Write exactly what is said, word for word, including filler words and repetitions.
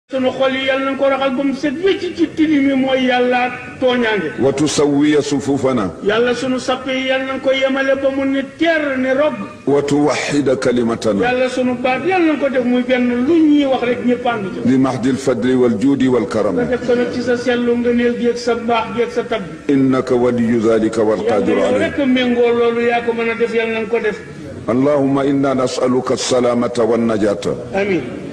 sunu xol yi yàlla na ko raxal ba mu set wecc ci tilimi mooy yàlla tooñaange. wa tusawwiya sufufana. yàlla sunu sapp yi yàlla na ko yemale ba mu ne teer ne rob. wa tuwahhida kalimatana. yàlla sunu baat yàlla na ko def muy benn lu ñuy wax rek ñëpp ànd ci. li mahdil fadli wal juudi wal karam. nga def ko nag ci sa sellu nga neel géeg sa baax géeg sa tab bi. innaka waliyu zalika wal qadiru yàlla alayhi. rek méngoo loolu yaa ko mën a def yàlla na nga ko def. allahumma inna nas'aluka as-salamata wan najata. amiin.